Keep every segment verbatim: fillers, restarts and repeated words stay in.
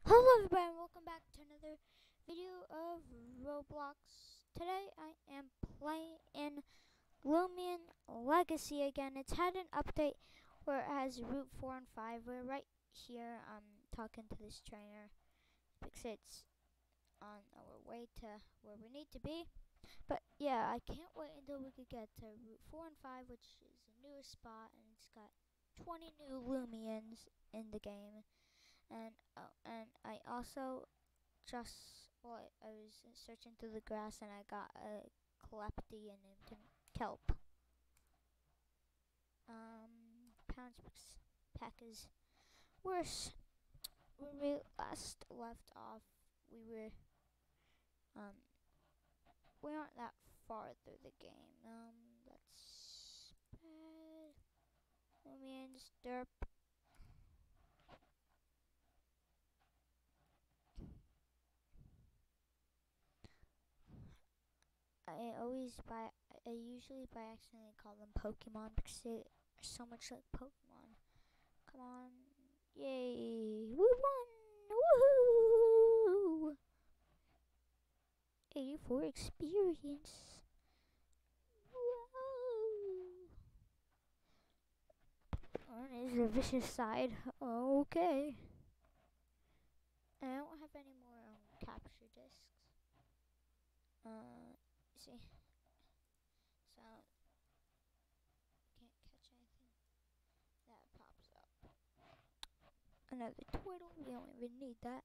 Hello everybody and welcome back to another video of Roblox. Today I am playing Lumion Legacy again. It's had an update where it has Route four and five. We're right here um talking to this trainer because it's on our way to where we need to be. But yeah, I can't wait until we could get to Route four and five, which is a newer spot, and it's got twenty new Lumions in the game. And oh, and I also just well, I, I was searching through the grass and I got a Calepty and named him Kelp. Um, Pounce Pack is worse. When we last left off, we were um we aren't that far through the game. Um, that's bad. Let me in just derp. I always buy. I usually by accidentally call them Pokemon because they are so much like Pokemon. Come on, yay! We won! Woohoo! eighty-four experience. Whoa! On is the vicious side. Okay. I don't have any more um, capture discs. Uh, see, so can't catch anything that pops up. Another twiddle. We don't even need that.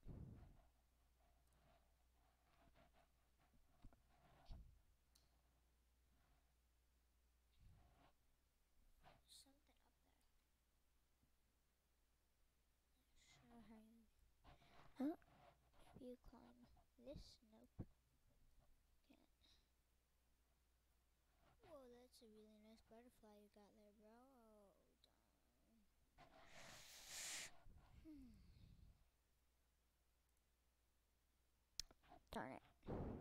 Something up there. Not sure how you. Huh? Maybe you climb this? Nope. Can't. Whoa, that's a really nice butterfly you got there, bro. Oh, darn. Hmm. Darn it.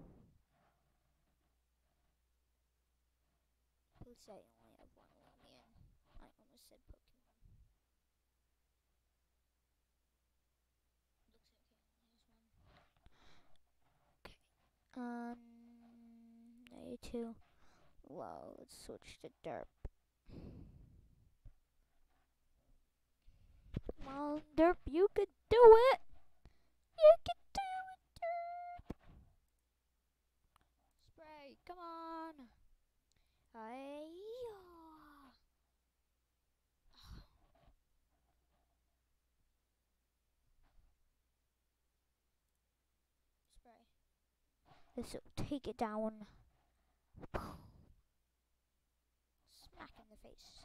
Please say you only have one Lumion. I almost said Pokemon. Looks like he only has one. Okay. Um, A two. Well, let's switch to Derp. Come on, Derp, you could do it! You can do it, Derp! Spray, come on! Ay, Spray. This will take it down. Smack in the face.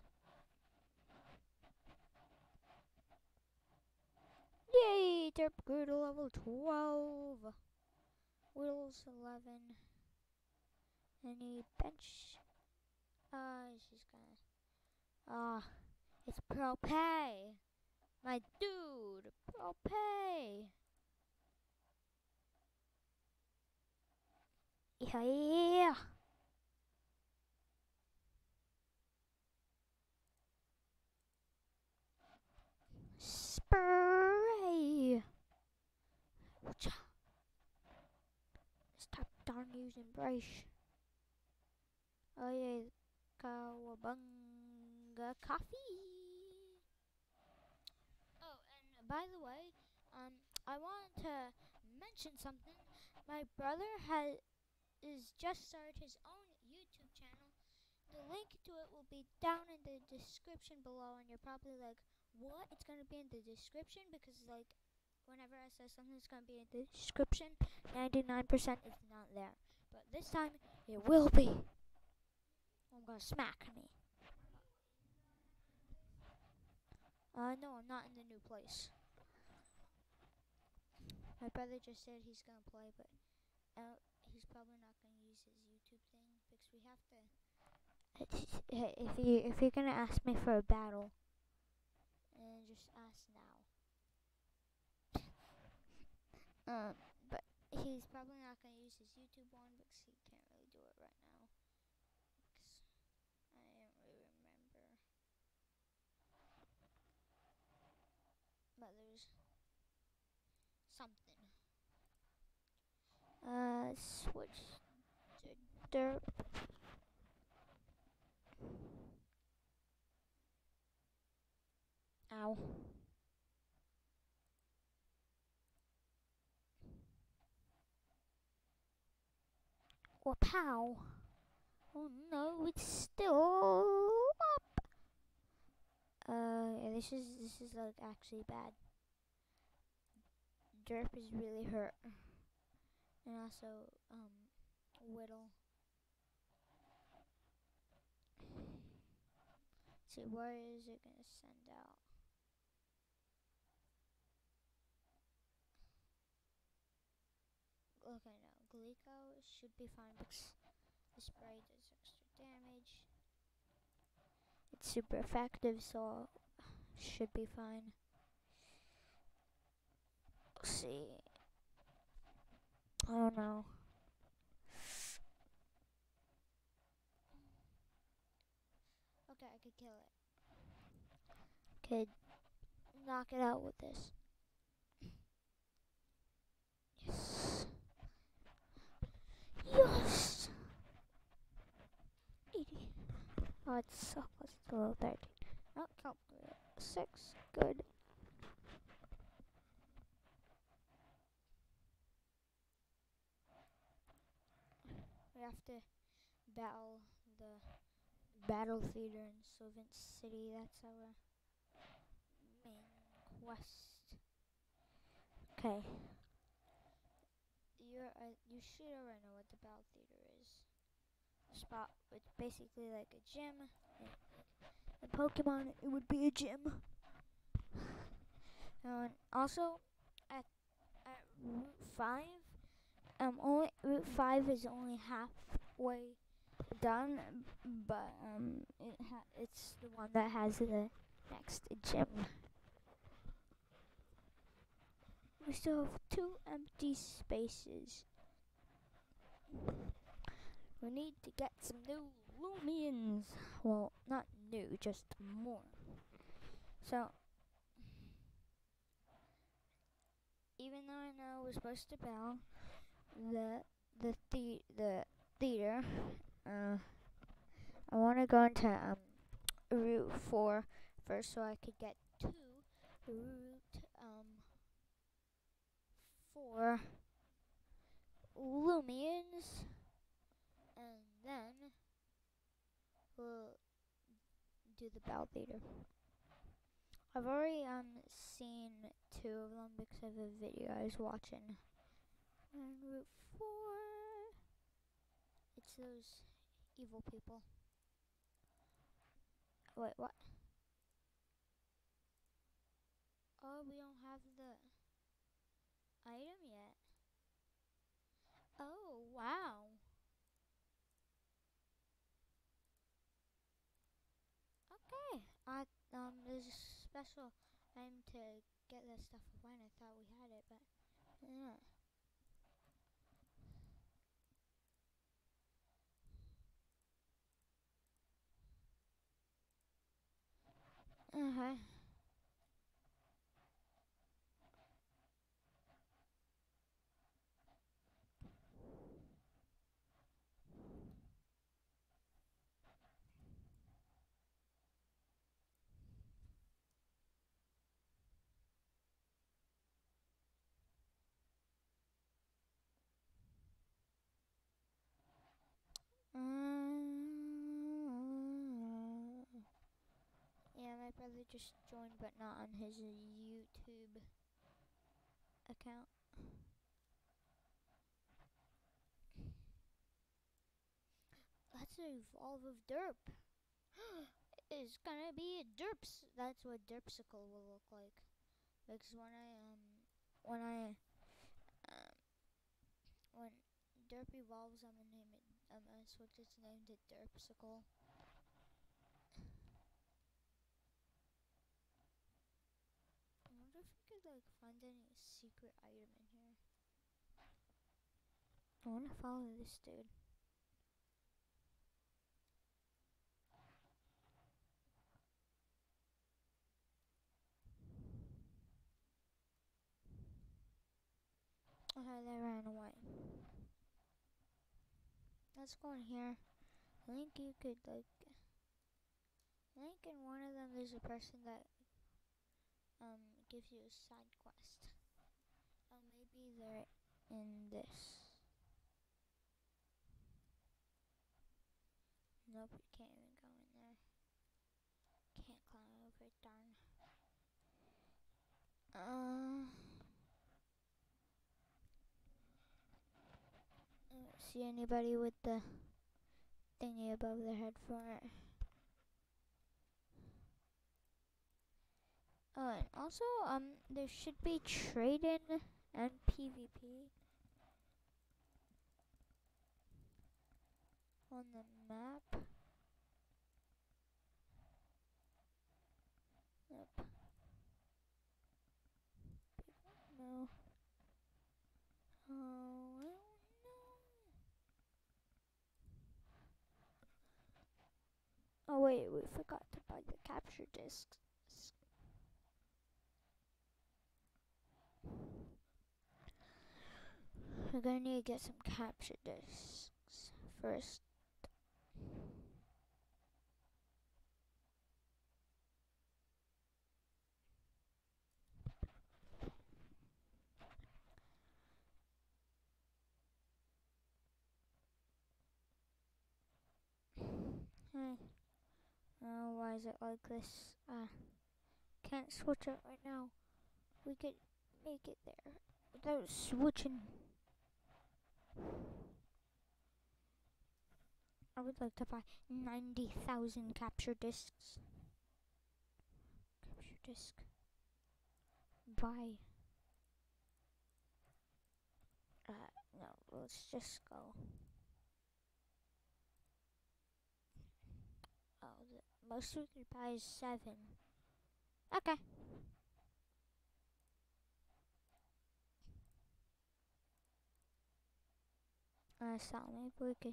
Yay! Derp grew to level twelve. Whittles eleven. Any bench? Uh, she's gonna. Ah, uh, it's Pro Pay. My dude, Pro Pay. Yeah. Spray. Stop darn using brush. Oh yeah, Kawabunga coffee. Oh, and by the way, um, I wanted to mention something. My brother has is just started his own YouTube channel. The link to it will be down in the description below, and you're probably like, what? It's going to be in the description? Because, like, whenever I say something it's going to be in the description, ninety-nine percent is not there. But this time, it will be. I'm going to smack me. Uh, no, I'm not in the new place. My brother just said he's going to play, but uh, he's probably not going to use his YouTube thing because we have to. If you if you're gonna ask me for a battle, and just ask now. um, but he's probably not gonna use his YouTube one because he can't really do it right now. Cause I don't really remember. But there's something. Uh, switch to derp. Ow. Or pow. Oh no, it's still up. Uh, yeah, this is this is like actually bad. Derp is really hurt, and also um, whittle. Let's see, where is it gonna send out? Okay, no, Glico should be fine because the spray does extra damage. It's super effective, so should be fine. Let's see. I don't know. Okay, I could kill it. Could knock it out with this. Yes. Yes. eighty. Oh, it's so close to level thirteen. Oh, count six. Good. We have to battle the battle theater in Sylvan City. That's our main quest. Okay. You're uh, you should already know what the battle theater is. A spot. It's basically like a gym. In Pokemon, it would be a gym. And also, at at Route Five, um, only Route Five is only halfway done, but um, it ha- it's the one that has the next gym. We still have two empty spaces. We need to get some new Lumians. Well, not new, just more. So, even though I know we're supposed to battle the the the the theater, uh, I want to go into um Route Four first, so I could get to Route um Four Lumians, and then we'll do the battle theater. I've already um seen two of them because of a video I was watching. And Route Four, it's those evil people. Wait, what? Oh, we don't have the item yet. Oh, wow. Okay. I um, there's a special item to get that stuff when I thought we had it, but yeah. Okay. Um, yeah, my brother just joined, but not on his YouTube account. Let's evolve of derp. It's gonna be a derps. That's what derpsicle will look like. Because when I um when I um when derp evolves, I'm gonna name it. I'm gonna switch its name to derpsicle. I wonder if we could like find any secret item in here. I wanna follow this dude. let's go in here. I think you could like. I think in one of them there's a person that um gives you a side quest. Oh, maybe they're in this. Nope, you can't even go in there. Can't climb over, darn. Uh, I don't see anybody with the thingy above their head for it. Oh, and also, um, there should be trade-in and PvP on the map. Nope. No. Oh, I don't know. Oh wait, we forgot to buy the capture discs. We're gonna need to get some capture discs first. Hey. Oh, why is it like this? Ah, can't switch it right now. We could make it there without switching. I would like to buy ninety thousand capture discs. Capture disc. Buy. Uh, no, let's just go. Oh, the most we could buy is seven. Okay. Uh, so maybe we could.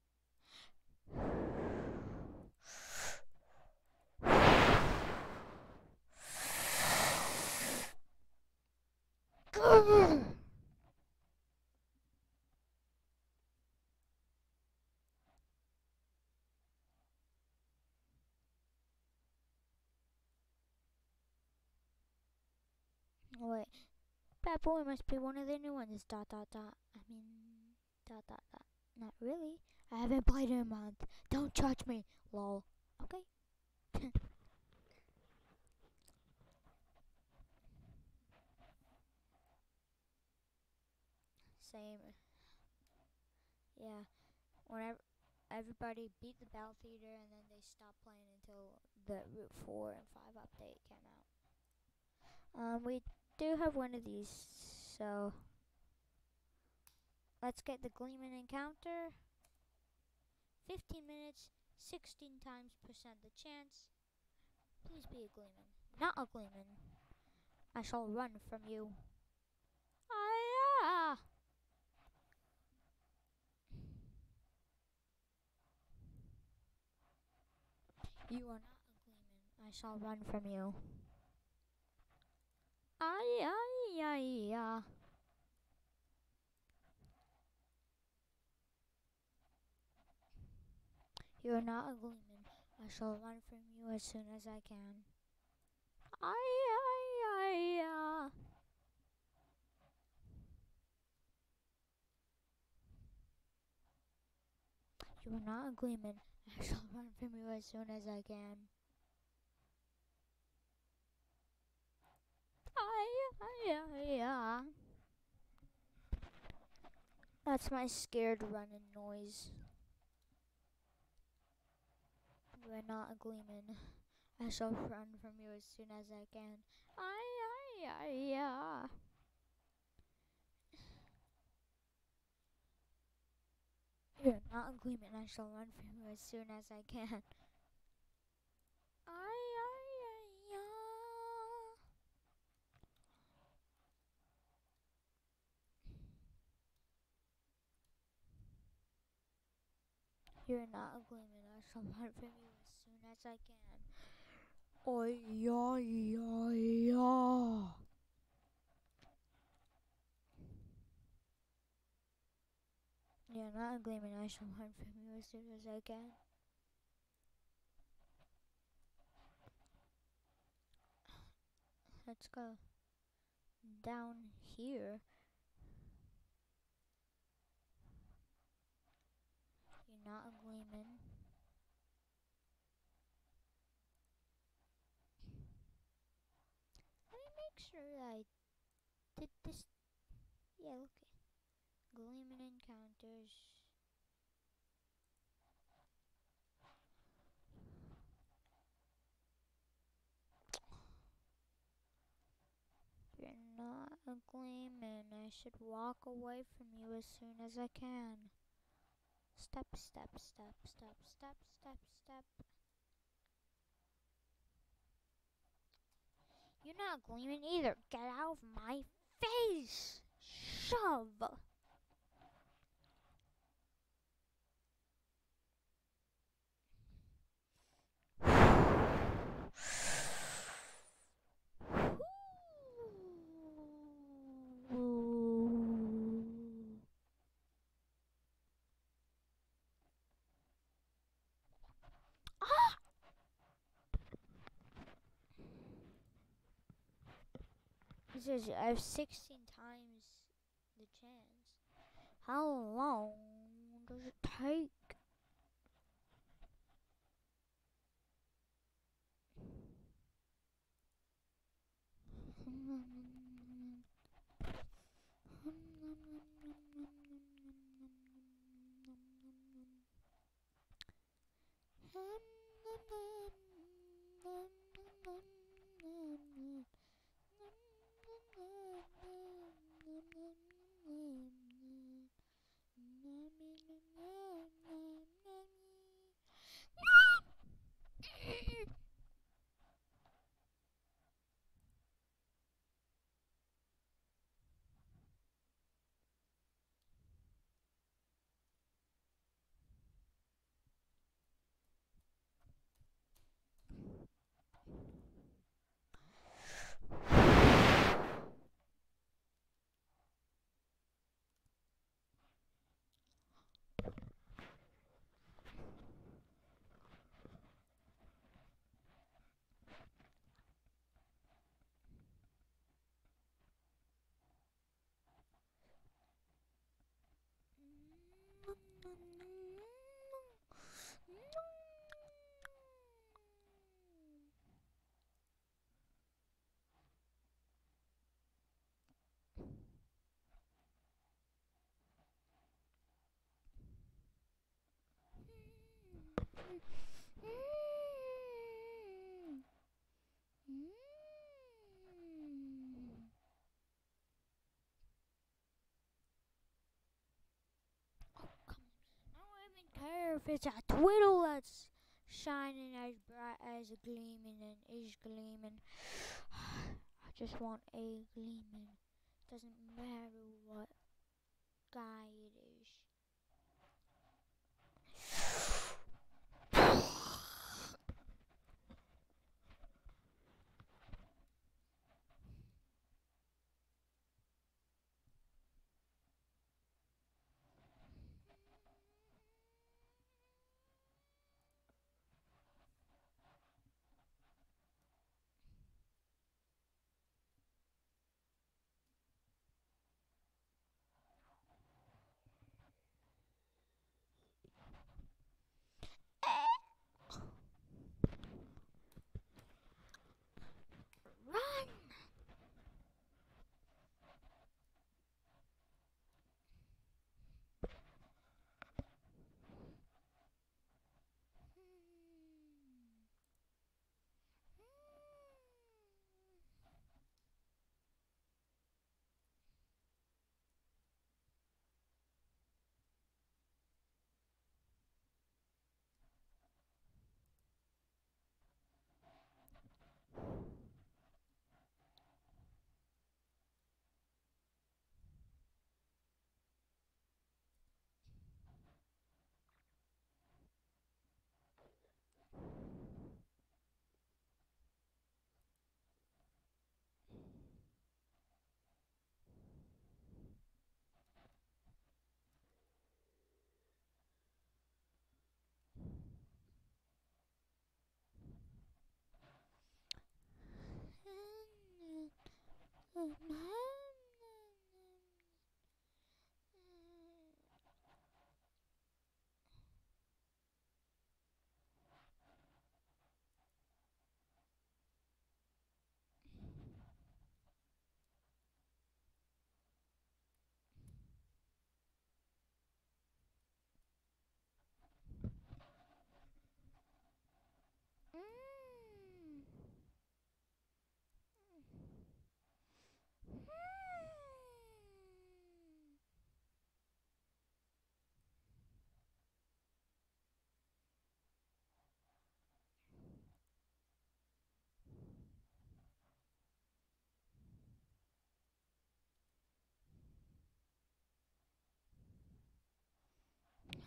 Wait, Bad Boy must be one of the new ones. Dot dot dot. I mean, dot dot dot. Not really. I haven't played in a month. Don't judge me. Lol. Okay. Same. Yeah. Whenever everybody beat the Battle Theater and then they stopped playing until the Route four and five update came out. Um, we do have one of these, so let's get the Gleeman encounter. fifteen minutes, sixteen times percent the chance. Please be a Gleeman. Not a Gleeman. I shall run from you. Ah! You are not a Gleeman. I shall run from you. Ay, ay, ay, ay. You are not a Gleeman. I shall run from you as soon as I can. Ay, ay, ay, ay. You are not a Gleeman. I shall run from you as soon as I can. Ay, ay, ay, ay. That's my scared running noise. You are not a Gleeman. I shall run from you as soon as I can. Ay, ay, ay, ay. You're not a Gleeman. I shall run from you as soon as I can. Ay, ay, ay, ay. You're not a Gleeman. I shall run from you as soon as I can. Oi, oi, oi, oi. You're I'm not gleaming. I shall run from you as soon as I can. Let's go down here. You're not gleaming. Let me make sure that I did this. Yeah, okay. Gleaming encounters. You're not a gleaming. I should walk away from you as soon as I can. Step, step, step, step, step, step, step. You're not gleaming either. Get out of my face! Shove! It says I have sixteen times the chance. How long does it take? If it's a twiddle that's shining as bright as a gleaming and is gleaming, I just want a gleaming. Doesn't matter what guy it is.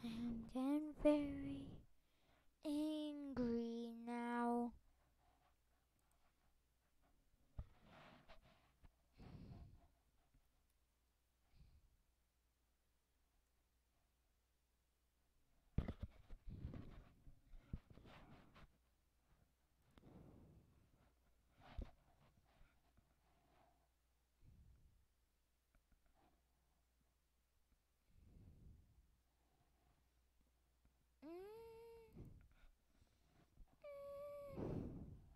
I'm getting very angry now. Mm. Mm.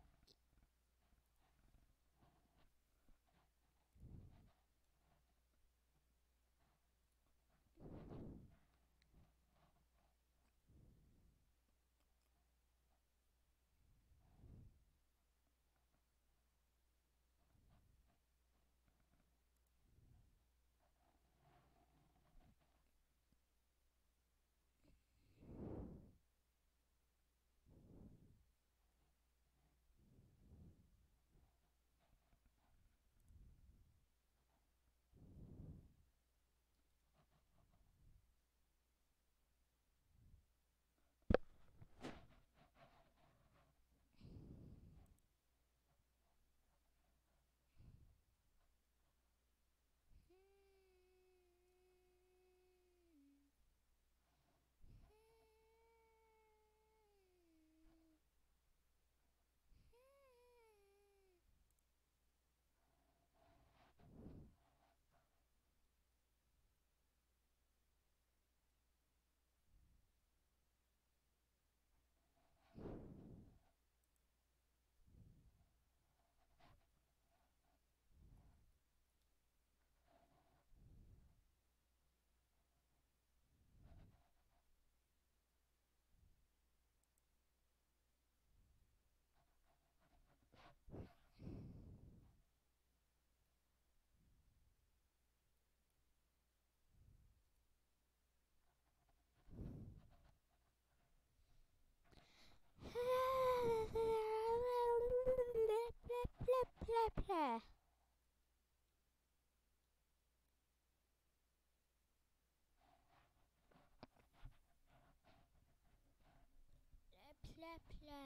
Pla pla.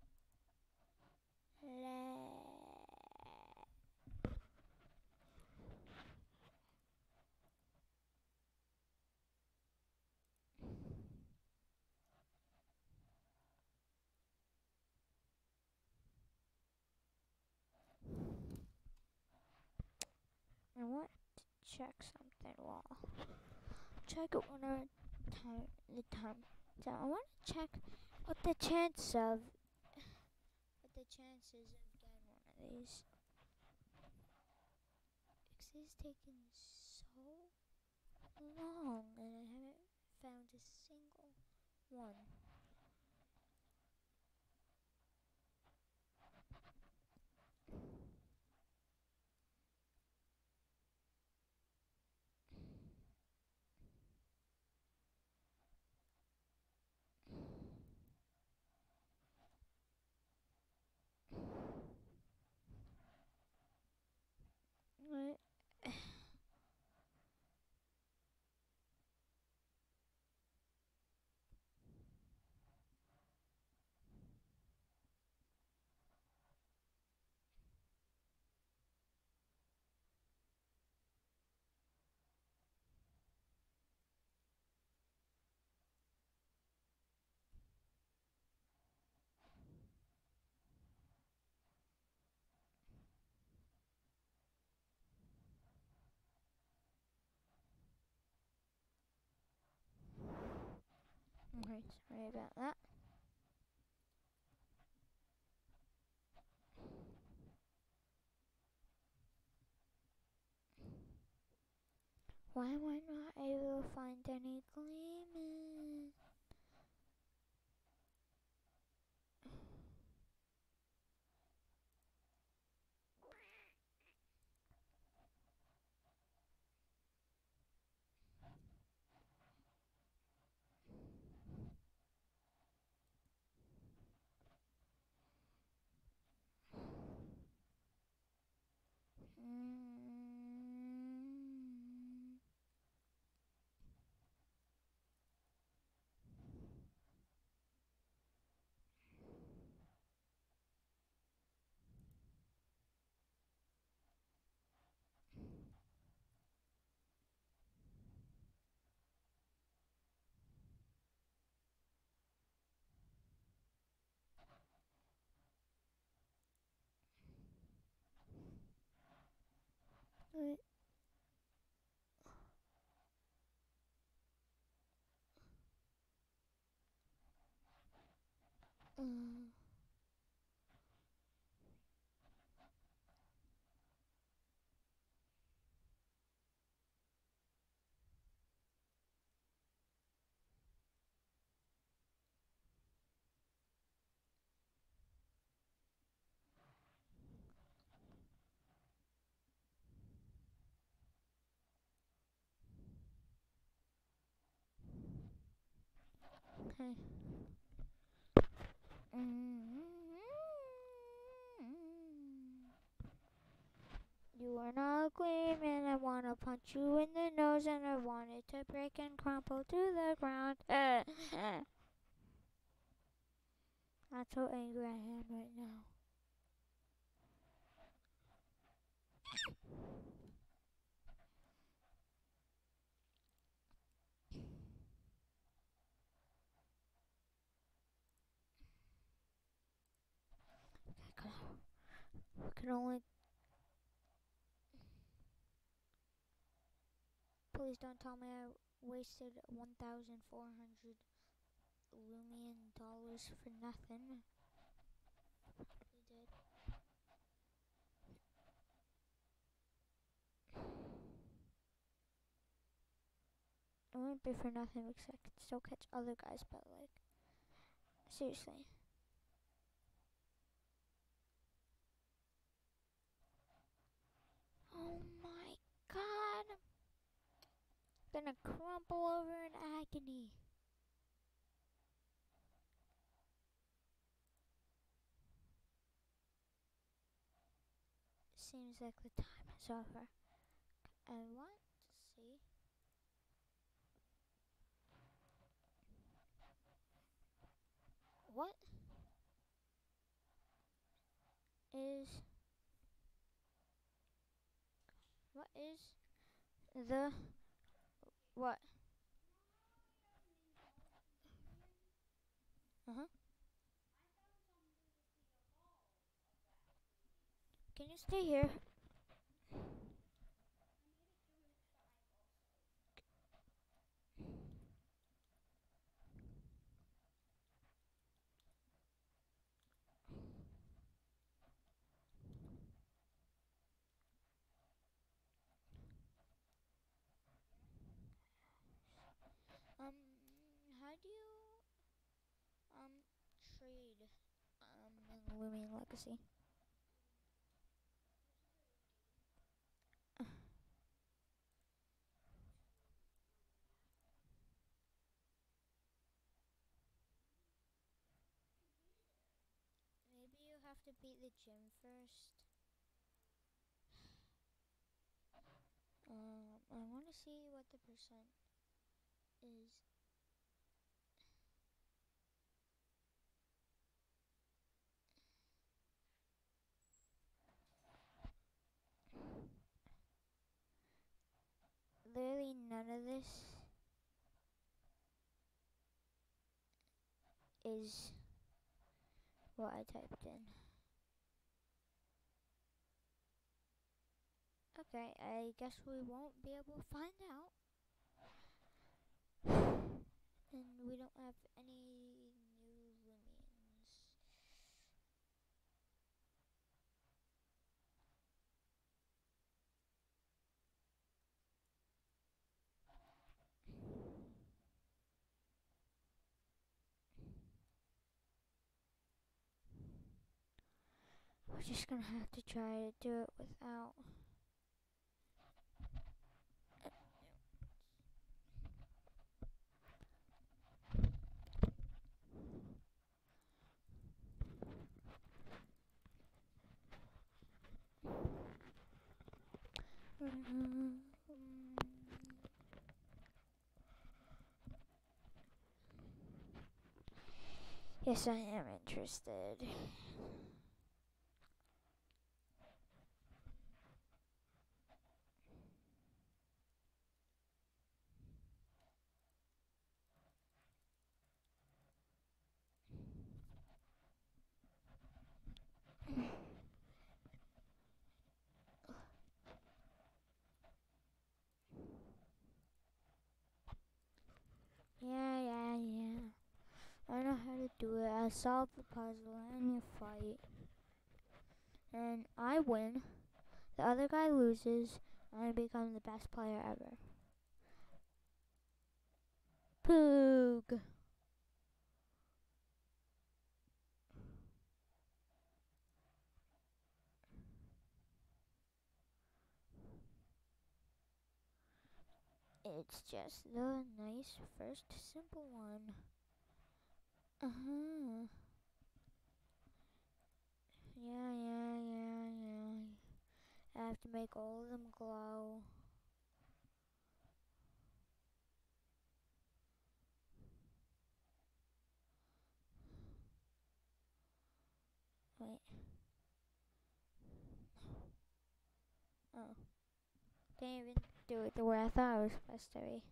I want to check something while check it one at a time the time. So I want to check what the chance of what the chances of getting one of these. Because it's taken so long and I haven't found a single one. Right. Okay, sorry about that. Why am I not able to find any gleaming? Mm. Mm. Okay. Mm. You are not a queen, and I wanna punch you in the nose, and I want it to break and crumple to the ground. Uh, uh. That's how angry I am right now. I can only. Please don't tell me I wasted one thousand four hundred Lumion dollars for nothing. Probably did. It wouldn't be for nothing because I could still catch other guys, but like, seriously. Oh my god! I'm gonna crumple over in agony. Seems like the time is over. I want to see. What is. What is the. What? Uh huh. Can you stay here? Um, how do you um trade um in Lumion Legacy? Maybe you have to beat the gym first. Um, I want to see what the percent is. Literally none of this is what I typed in. Okay, I guess we won't be able to find out. And we don't have any new Lumions. We're just gonna have to try to do it without. Yes, I am interested. Yeah, yeah, yeah. I know how to do it. I gotta solve the puzzle and you fight. And I win. The other guy loses, and I become the best player ever. Poog! It's just the nice first simple one. Uh-huh. Yeah, yeah, yeah, yeah. I have to make all of them glow. Wait. Oh. Didn't even do it the way I thought it was supposed to be.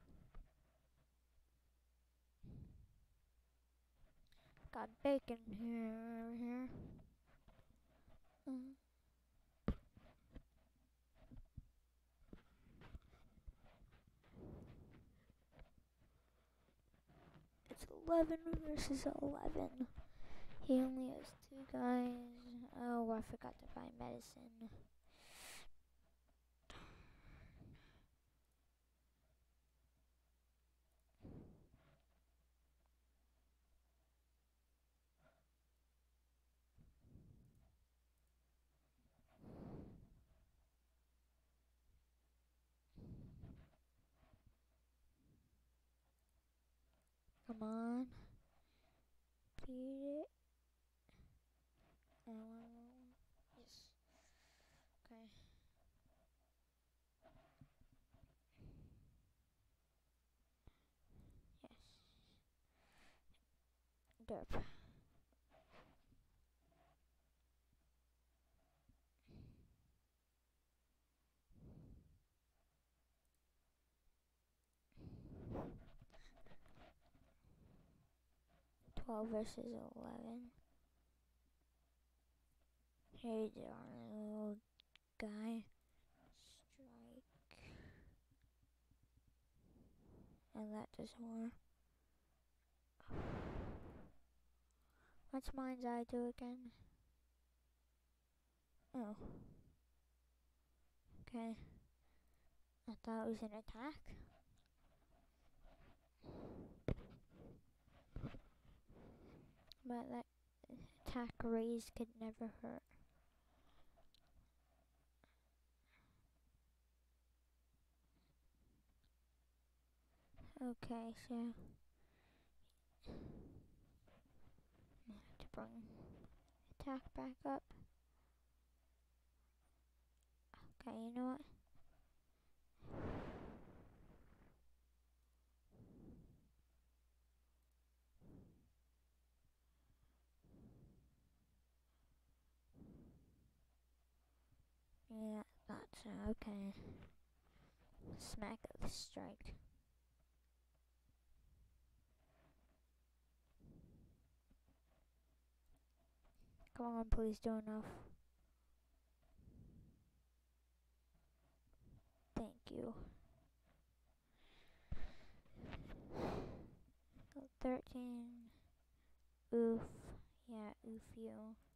Got bacon here, here. Mm. It's eleven versus eleven. He only has two guys. Oh, I forgot to buy medicine. Come on. Beat it. Um, yes. Okay. Yes. Derp. twelve versus eleven. Here's our little guy. Strike. And that does more. What's mine's eye do again? Oh. Okay. I thought it was an attack. But that attack raise could never hurt. Okay, so I have to bring attack back up. Okay, you know what? Yeah, that's uh, okay. Smack of the strike. Come on, please do enough. Thank you. thirteen. Oof. Yeah, oof you.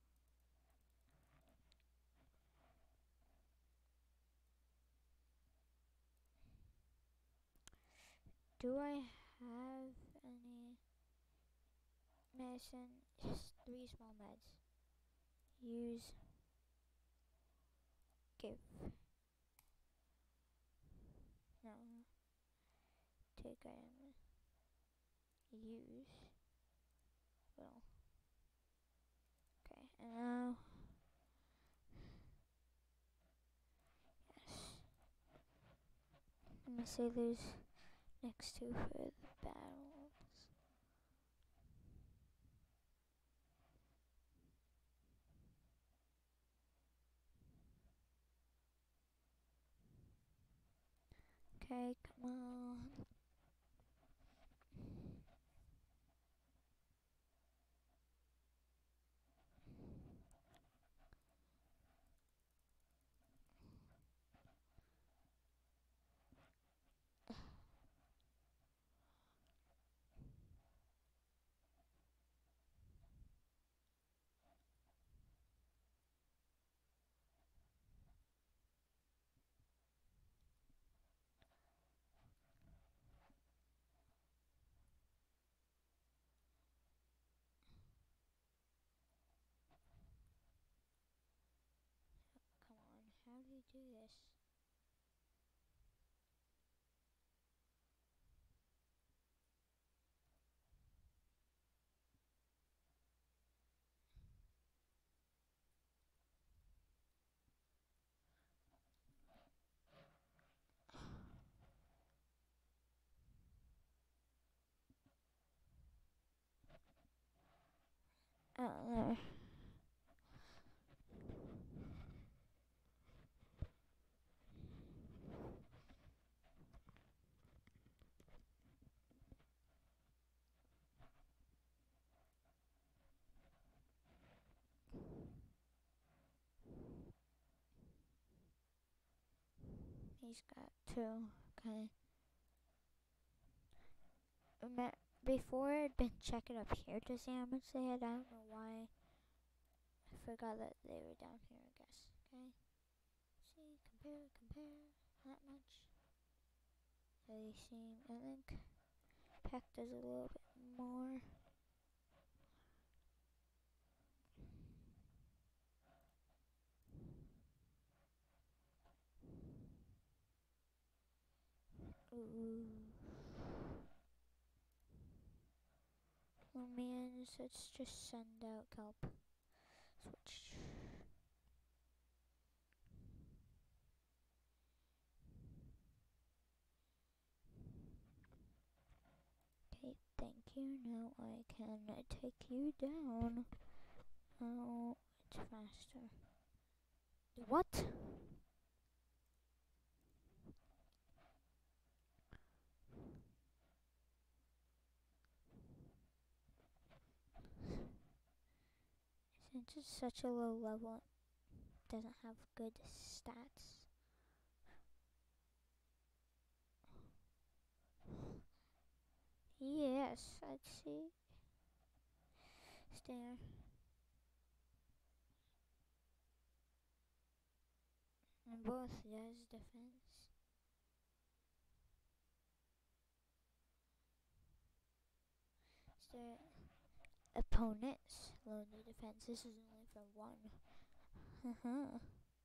Do I have any medicine? Just three small meds. Use. Give. No. Take item. Use. Well. Okay, and now. Yes. Let me say those next two for the battles. Okay, come on. you do this? Oh, there. He's got two. Okay. Remember, before I'd been checking up here to see how much they had. I don't know why. I forgot that they were down here, I guess. Okay. See, compare, compare. That much. They seem, I think, Peck does a little bit more. Ooh. Oh man, let's just send out kelp. Switch. Okay, thank you. Now I can take you down. Oh, it's faster. What? Since it's such a low level, it doesn't have good stats. Yes, I'd see. Stare. And both does defense. Stare. Opponents. Lonely defense. This is only for one. Haha.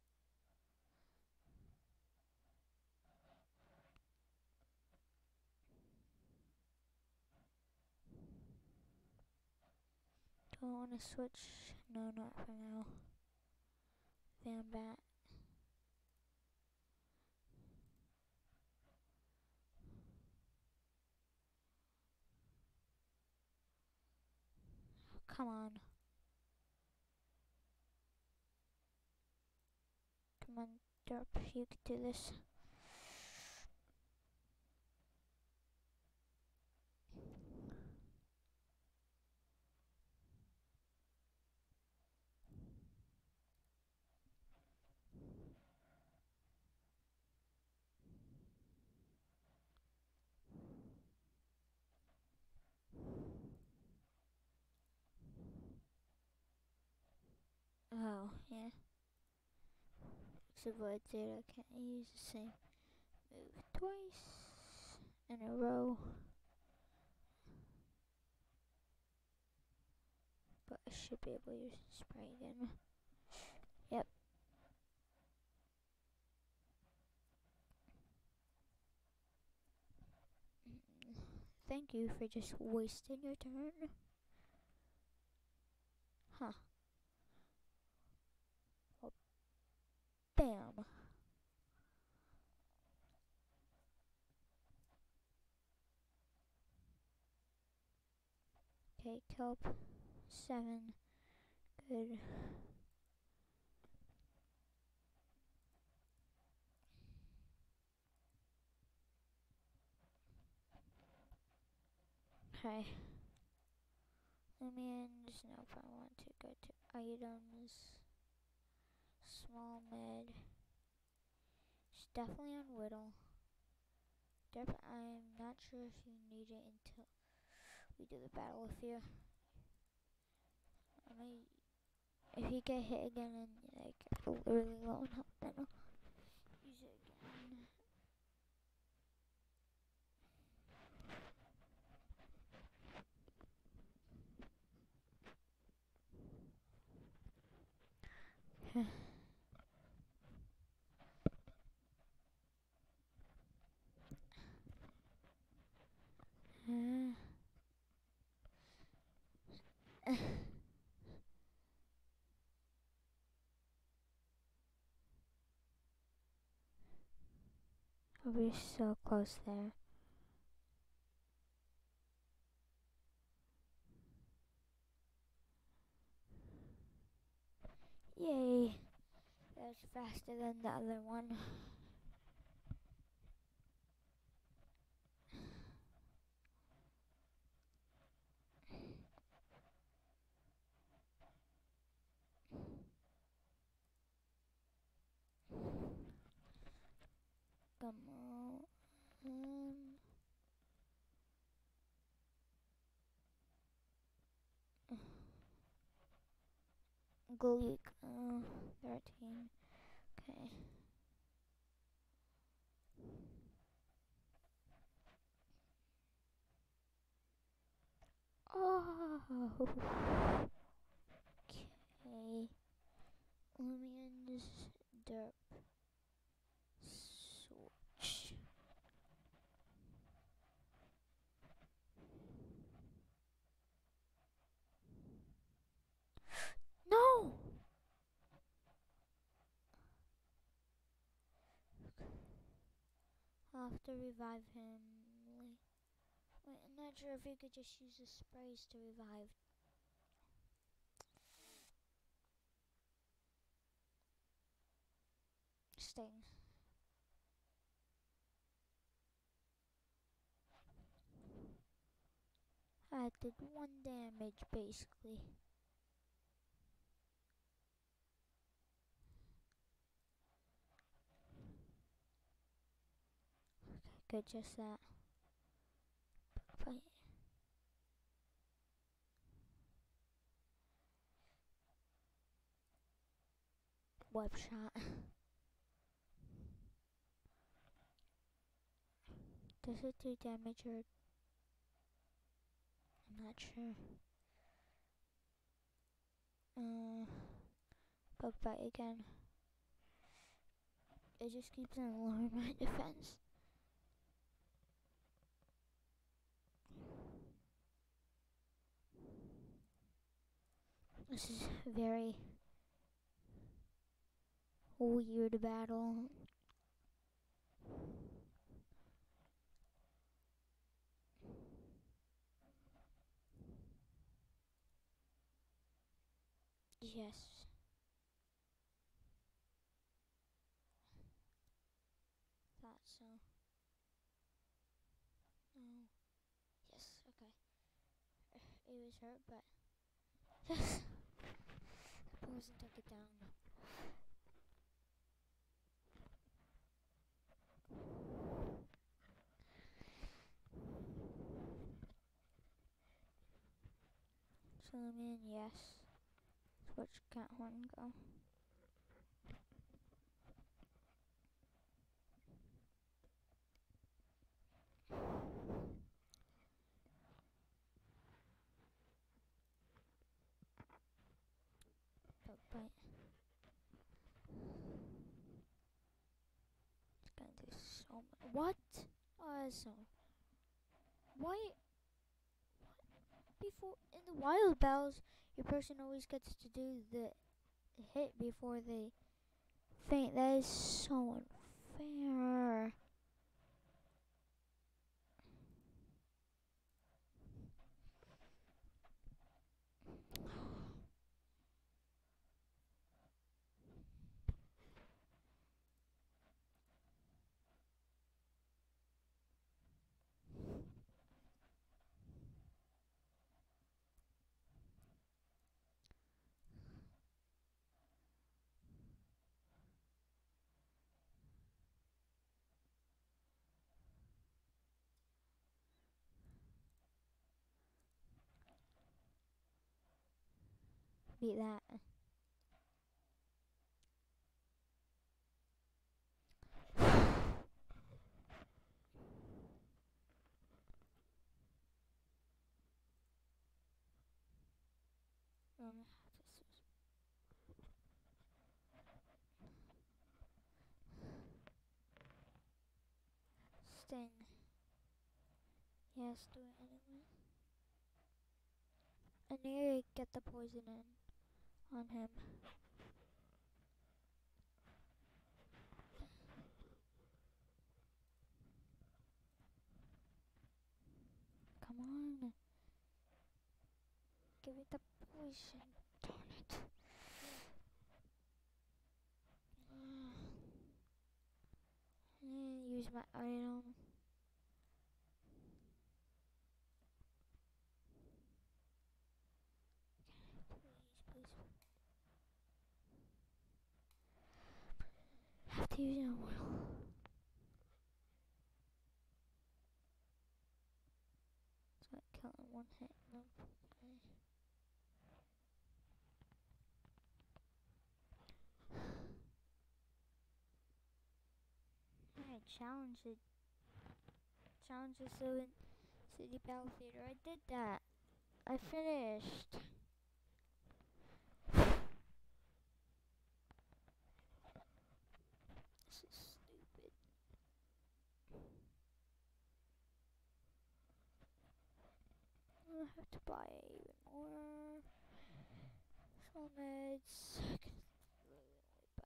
Do I want to switch? No, not for now. Van Bat. Come on. Come on, Derp. You can do this. Oh, yeah. Avoid zero. Can't use the same move twice in a row. But I should be able to use spray again. Yep. Thank you for just wasting your turn. Huh. Well, bam. Okay, kelp. Seven. Good. Okay. Let me in just know if I want to go to items. Small mid. It's definitely on whittle. Def I'm not sure if you need it until we do the battle with you. I might, if you get hit again and like really low on health, then I'll use it again. We're so close there. Yay! That's faster than the other one. Come on. Gleek, uh, thirteen. Okay. Oh. Okay. Lumions derp switch. No. I'll have to revive him. Wait, I'm not sure if you could just use the sprays to revive. Sting. I did one damage basically. Okay, good, just that. Fight. Web shot. Does it do damage or I'm not sure. Uh, bug bite again. It just keeps on lowering my defense. This is a very weird battle. Yes. Thought so. No. Yes, okay. It was hurt, but yes. The poison took it down. So I mean, yes. Which cat horn go? Bug bite. It's gonna do so much. What? Oh, so. Why? Before in the wild battles, your person always gets to do the hit before they faint. That is so unfair. Beat that. Um, Sting. Yes, do it anyway. I need to get the poison in on him. poison. Darn it. Uh, I need to use my item. Please, please. Have to use an oil. It's not killing one hit. Nope. Okay. Alright, challenge it. Challenge the City, City Battle Theater. I did that. I finished. This is stupid. I have to buy even more soul meds. I can really only buy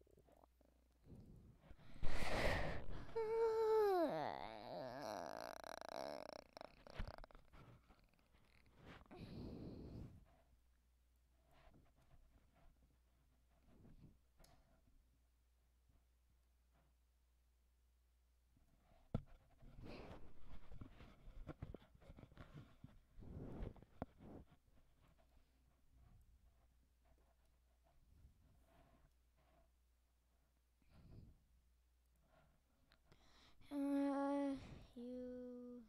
Uh, you,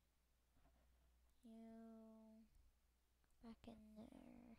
you, back in there.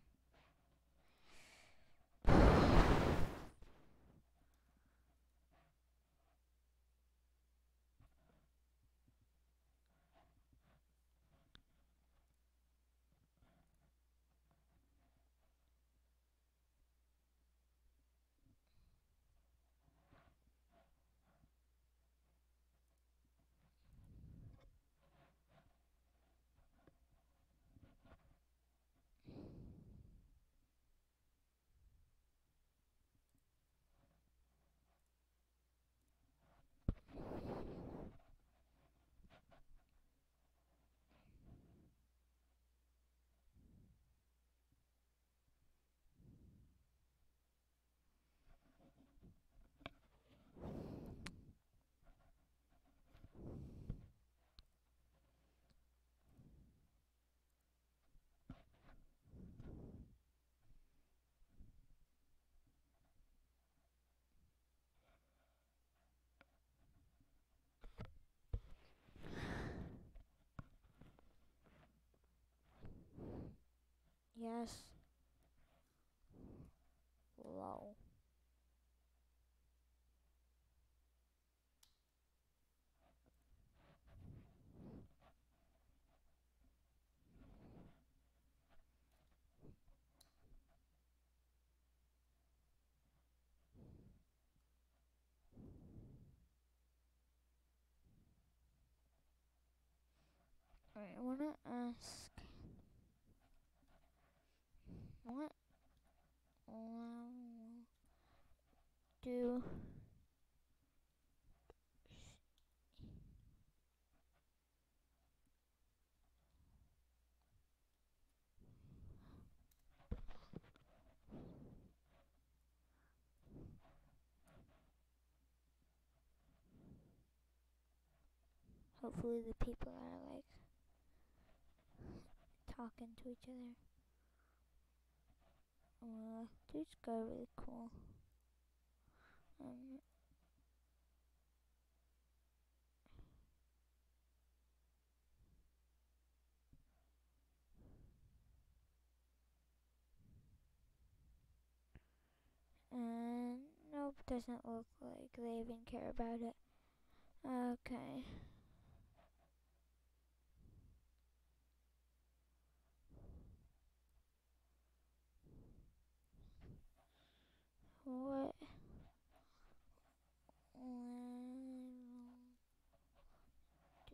Yes. Low. Alright, I wanna ask what will do hopefully the people that are like talking to each other. Uh, dude's got really cool. Um, and nope, doesn't look like they even care about it. Okay. What will do?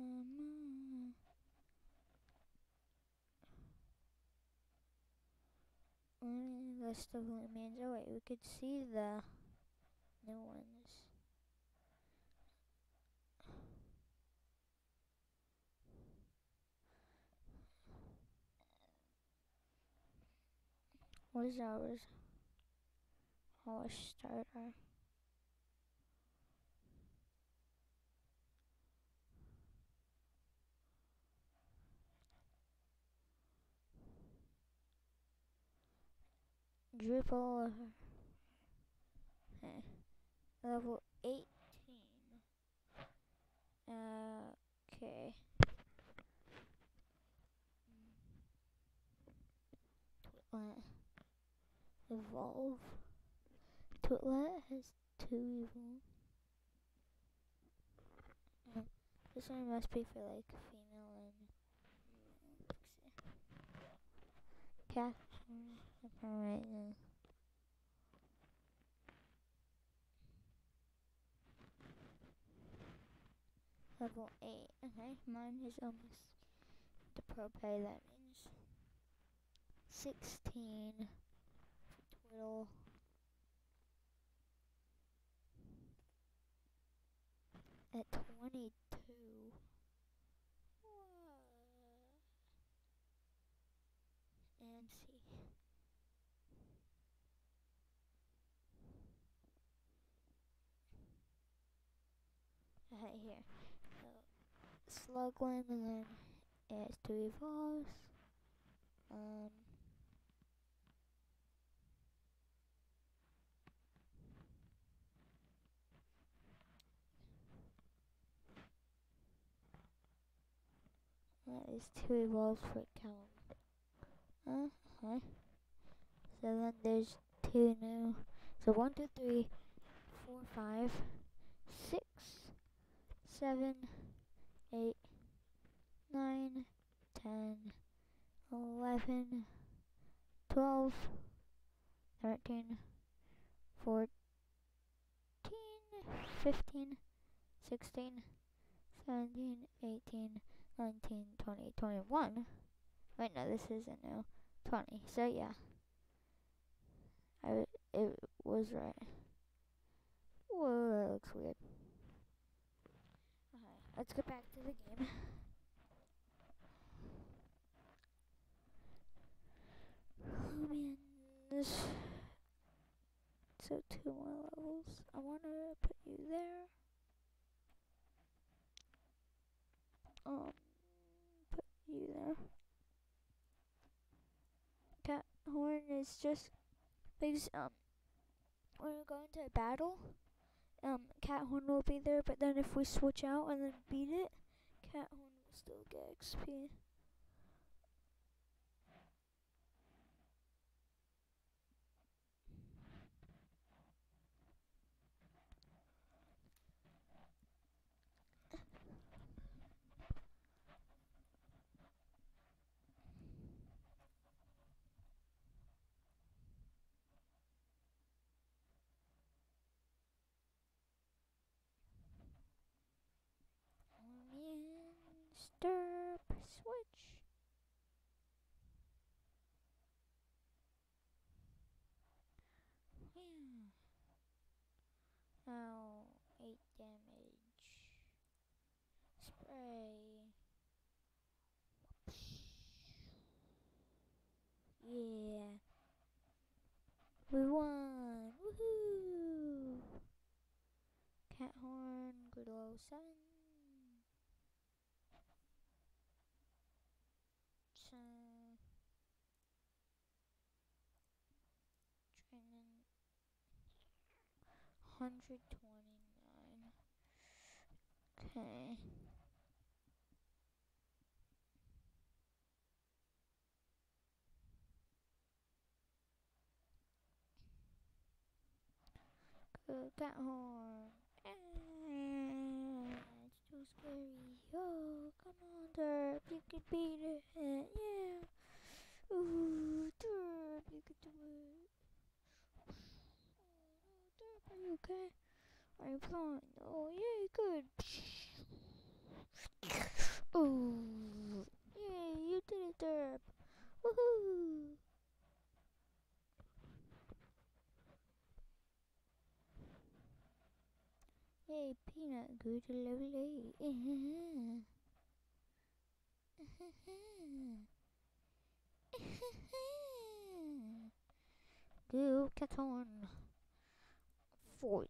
Um, uh, list of Lumians. Oh wait, we could see the new ones. What is ours? Our starter. Dribble. Okay. Level eighteen. Uh, okay. Twitlet. Evolve. Twitlet has two evolve. Uh, this one must be for like female and cat. Right now. Level eight. Okay, mine is almost the pro pay. That means sixteen. Twiddle. At twenty-two. And see. Right here. So, Sluglim, and then it has two evolves. Um. That is two evolves for count. Uh huh. So then there's two new. So one, two, three, four, five, six, seven, eight, nine, ten, eleven, twelve, thirteen, fourteen, fifteen, sixteen, seventeen, eighteen, nineteen, twenty, twenty-one. Wait, no, this isn't new. twenty. So yeah, I it was right. Whoa, that looks weird. Alright, let's get back to the game. Lumians. So two more levels. I want to put you there. Um, put you there. Cat Horn is just because um when we go into a battle, um Cat Horn will be there. But then if we switch out and then beat it, Cat Horn will still get X P. Stir switch. Yeah. Oh, eight damage. Spray. Yeah. We won. Woohoo! Cat Horn, good level seven. So, training one hundred twenty-nine. Okay. Good Cat Horn. Ah, it's too scary. Oh, come on, Derp. You can beat it. Yeah. Ooh, Derp, you can do it. Oh, no, Derp, are you okay? Are you fine? Oh, yeah, good. Ooh. Yay, you did it, Derp. Woohoo. Yay, Peanut, go to level eight. Go, Caton. Fort.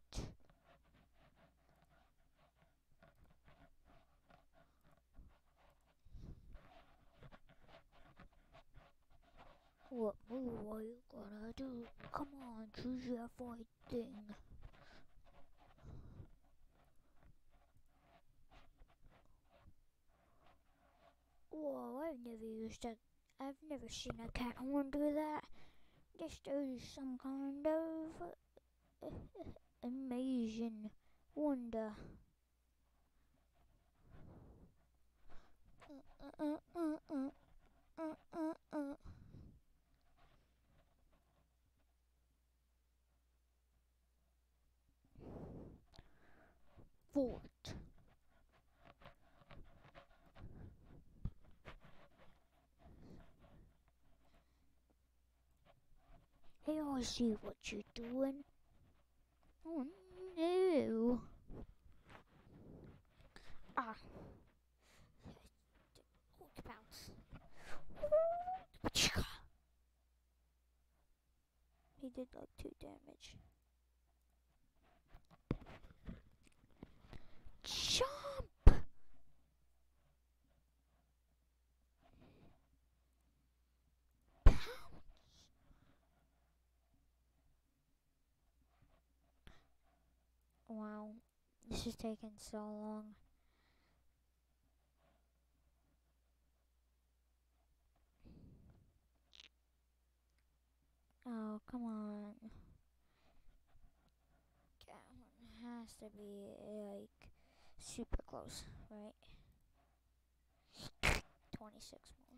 What move are you gonna do? Come on, choose your fight thing. Whoa, I've never used a... I've never seen a cat horn do that. This is some kind of uh, amazing wonder. Uh, uh, uh, uh, uh, uh, uh. Fort. Hey, I see what you're doing. Oh no. Ah. Quick bounce. He did like two damage. Jump! Pounce! Wow, this is taking so long. Oh, come on. That one has to be like super close, right? twenty-six more.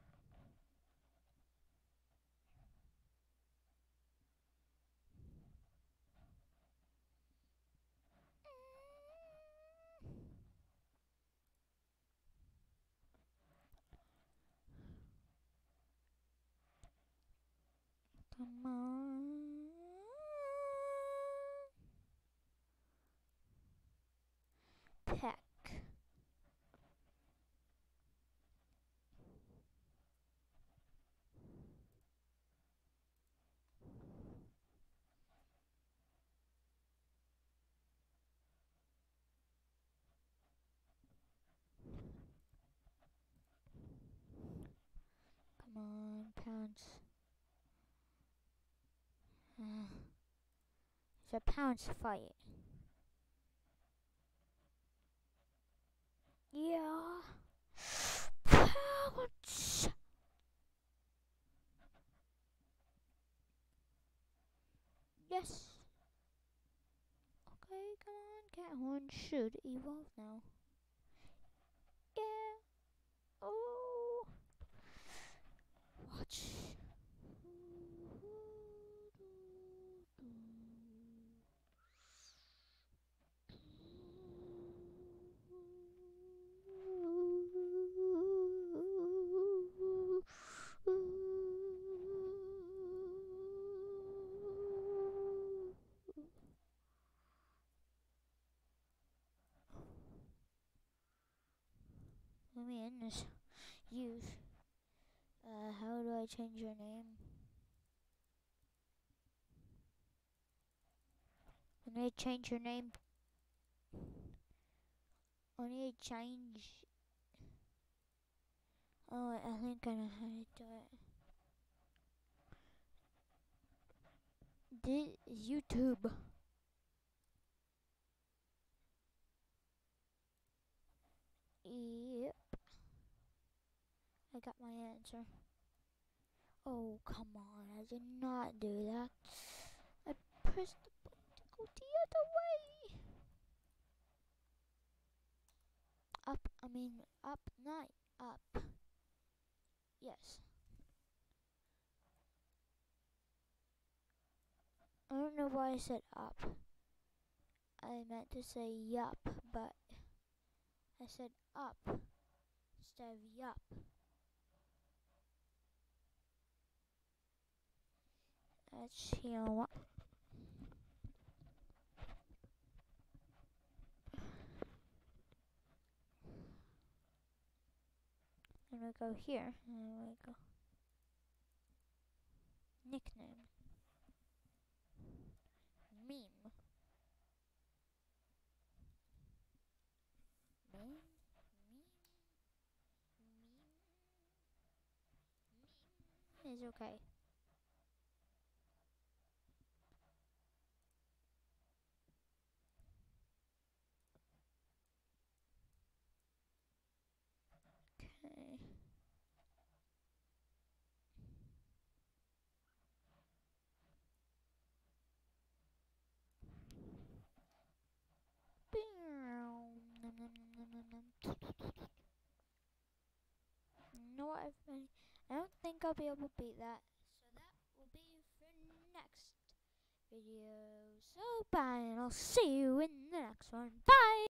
Come on. Peck. Come on, pounce. Uh, it's a pounce fight. Yeah. Pounce. Yes. Okay, come on. Cat horn should evolve now. Yeah. Oh. Watch. Let me end this. Use. Uh, how do I change your name? I need to change your name. I need to change. Oh, I think I know how to do it. This YouTube. Yep. I got my answer. Oh, come on. I did not do that. I pressed the button to go the other way. Up, I mean, up, not up. Yes. I don't know why I said up. I meant to say yup, but I said up instead of yup. Let's heal one. And we go here. And we go. Nickname. Meme. Meme. Meme. Meme. Meme is okay. Okay. You know what? I've been, I don't think I'll be able to beat that. So that will be for next video. So bye, and I'll see you in the next one. Bye!